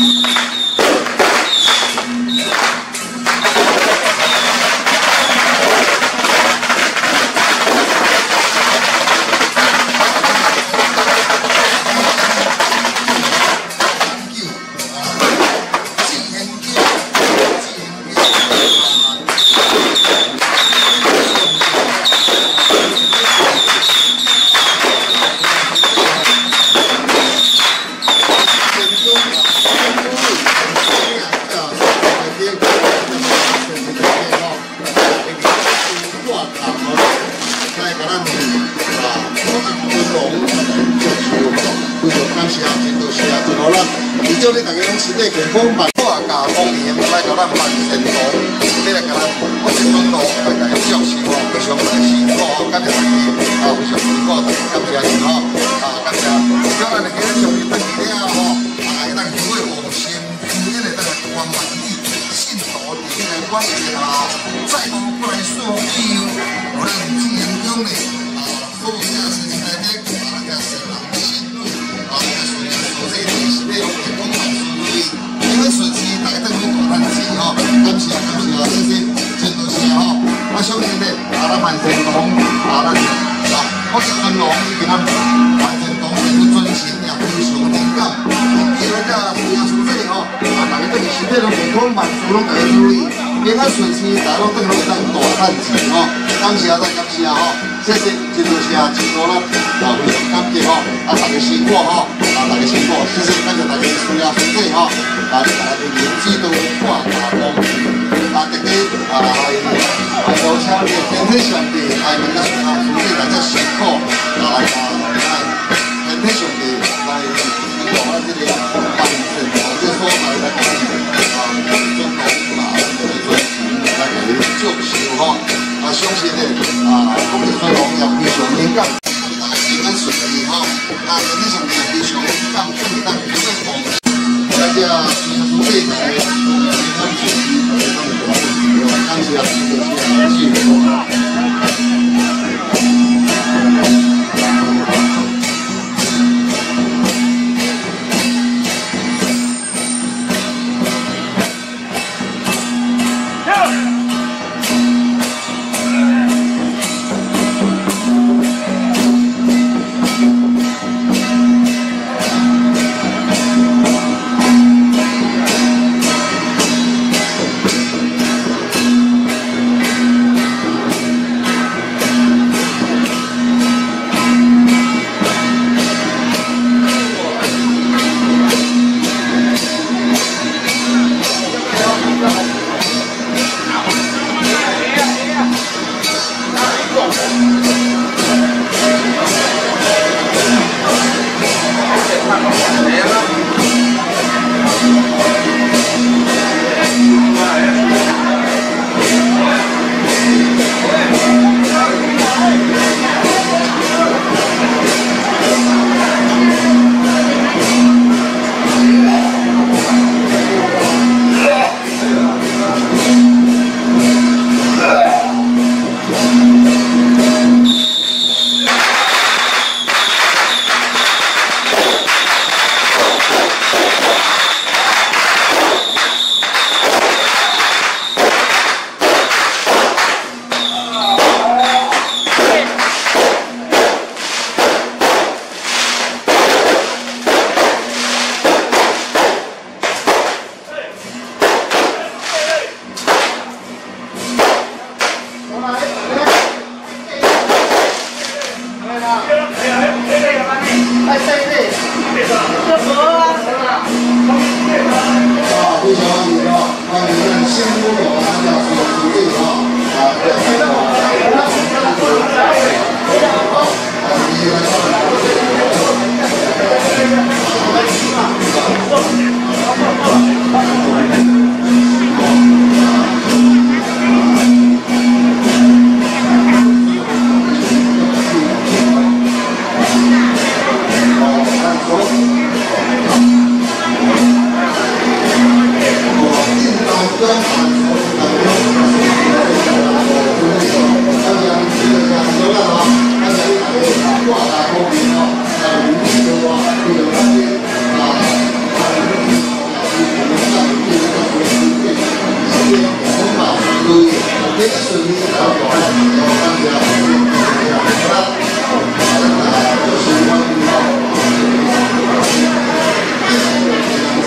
叫你大家拢身体健康，万好啊！加公平来到咱万善堂，你来甲咱我一分路来甲伊祝寿哦，非常来辛苦哦，感谢大家啊，非常辛苦，大家感谢你吼啊，感谢。叫咱来今日上面登记了吼，啊，咱各位王先今日来咱来关万里信徒伫这个关系啊，再无过来所有，我咱志愿中的啊，所有家是来咧啊，个善人信女啊，个所有所在的是要用健康万事如意，因为顺时大家都好大赚钱吼，感谢感谢，谢谢，真多谢吼。我相信咧，啊，咱万善堂啊，咱啊，我是尊龙，伊给咱万善堂是尊神也非常灵感，伊个个有出这吼，啊，大家对身体拢健康，万事拢大家注意，平安顺时，大家拢对拢会当大赚钱吼，感谢再感谢吼。谢谢，真多谢，真多啦，啊，非常感激吼，啊，大家辛苦吼，啊，大家辛苦，谢谢，感谢大家需要分享吼，啊，大家的年纪都挂大光，啊，大家啊，还有请你天天上帝，还能够啊，所以大家辛苦，啊，来啊，天天上帝来希望咱这个万圣节，就说来啊，中国啊，这个尊神来给你祝寿吼。啊，相信咧，啊，讲起尊龙也非常敏感，大家平安顺利吼。啊，今日上面非常感谢咱各位朋友，大家辛苦费来，平安顺利，感谢，感谢。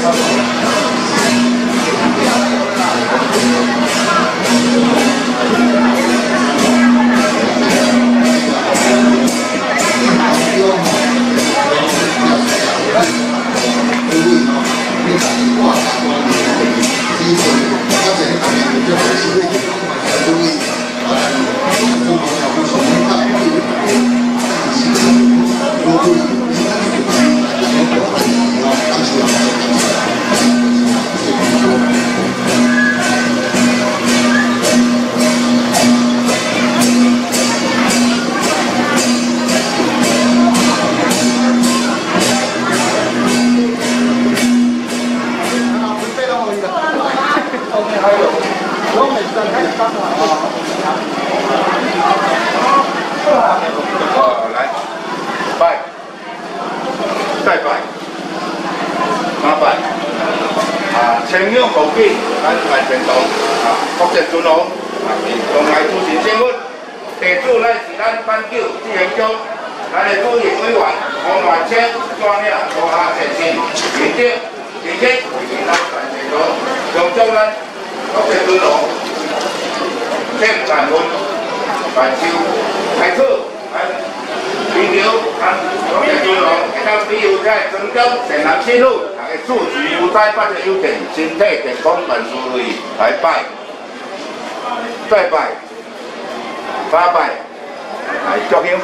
来，拜，再拜，3拜。前向后进，咱万全堂国际尊荣从来主持新闻，地主乃是咱板桥志愿乡，咱的主任委员黄万清专业高下前线民警，而且为咱万全堂将将咱国际尊荣欠万分，万寿开始。 比如，国际尊荣，咱比如在增长善男信女，大家自具优待，八只优点，身体健康，万事如意，来拜，再拜，3拜，来祝香。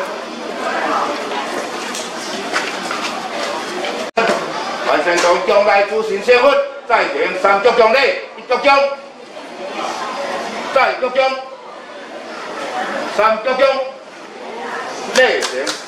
万善堂将来主神圣佛，再行3祝奖礼，1祝奖，再祝奖，3祝奖。 内神